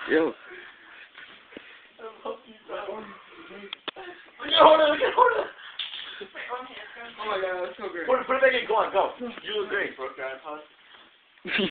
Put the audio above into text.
Yo. Hold it. Oh my god, that's so great. Put it back in. Go on, go. You look great.